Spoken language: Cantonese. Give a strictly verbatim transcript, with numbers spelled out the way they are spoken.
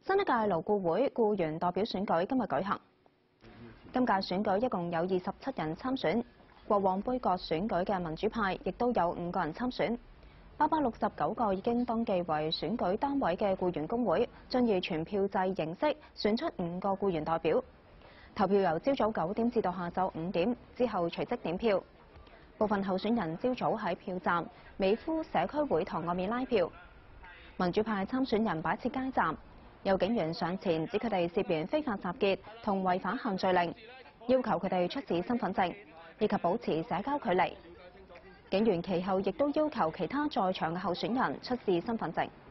新一屆勞顧會僱員代表選舉今日舉行。今屆選舉一共有二十七人參選，過往杯葛選舉嘅民主派亦都有五個人參選。八百六十九個已經登記為選舉單位嘅僱員工會，將以全票制形式選出五個僱員代表。投票由朝早九點至到下晝五點，之後隨即點票。部分候選人朝早喺票站美孚社區會堂外面拉票。民主派參選人擺設街站，有警員上前指佢哋涉嫌非法集結同違反限聚令，要求佢哋出示身份證以及保持社交距離。警員其後亦都要求其他在場嘅候選人出示身份證。